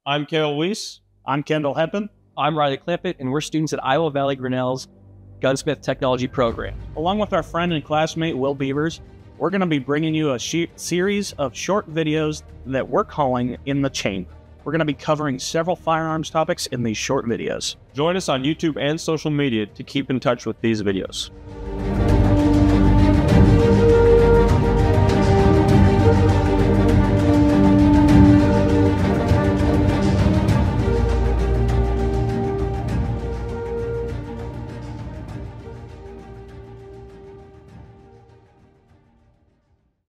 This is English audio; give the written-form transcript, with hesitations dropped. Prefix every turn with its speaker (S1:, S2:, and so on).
S1: I'm Carol Weiss.
S2: I'm Kendall Heppen.
S3: I'm Riley Clampett, and we're students at Iowa Valley Grinnell's Gunsmith Technology program.
S2: Along with our friend and classmate, Will Beavers, we're going to be bringing you a series of short videos that we're calling In the Chamber. We're going to be covering several firearms topics in these short videos.
S1: Join us on YouTube and social media to keep in touch with these videos.